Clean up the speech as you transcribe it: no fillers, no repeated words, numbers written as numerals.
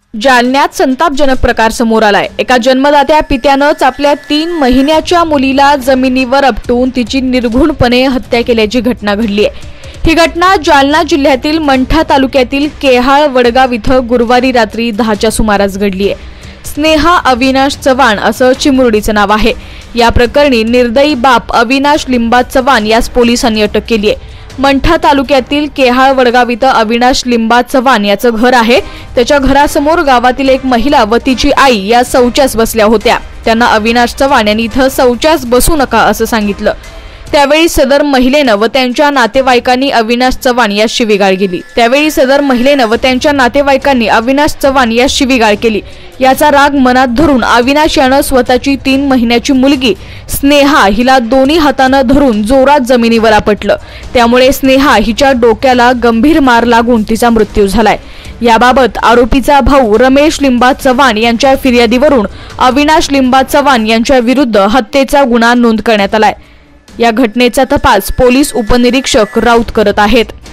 जालन्यात संतापजनक प्रकार समोर आलाय। एका जन्मदात्या पित्यानंच आपल्या 3 महिन्याच्या मुलीला जमिनीवर आपटून तिची निर्घृणपणे हत्या केल्याची घटना घडली आहे। ही घटना जालना जिल्ह्यातील मंठा तालुक्यातील केहाळ वडगाव इथं गुरुवारी रात्री 10च्या सुमारास घडली आहे। स्नेहा अविनाश चव्हाण असं चिमुरडीचं नाव आहे। या प्रकरणी निर्दयी बाप अविनाश लिंबा चव्हाण यास पोलिसांनी अटक केली आहे। मंठा तालुक्यातील केहाळ वडगाव इथं अविनाश लिंबा चव्हाण याचं घर आहे। त्याच्या घरासमोर गावातील एक महिला व तिची आई या शौचास बसल्या होत्या। त्यांना अविनाश चव्हाण यांनी इथं शौचास बसू नका असं सांगितलं। त्यावेळी सदर महिलेनं व त्यांच्या नातेवाईकांनी अविनाश चव्हाण यास शिवीगाळ केली। याचा राग मनात धरून अविनाश यानं स्वतःची 3 महिन्याची मुलगी स्नेहा हिला दोन्ही हातानं धरून जोरात जमिनीवर आपटलं। त्यामुळे स्नेहा हिच्या डोक्याला गंभीर मार लागून तिचा मृत्यू झालाय। याबाबत आरोपीचा भाऊ रमेश लिंबा चव्हाण यांच्या फिर्यादीवरून अविनाश लिंबा चव्हाण यांच्या विरुद्ध हत्येचा गुन्हा नोंद करण्यात आलाय। या घटनेचा तपास पोलीस उपनिरीक्षक राऊत करत आहेत।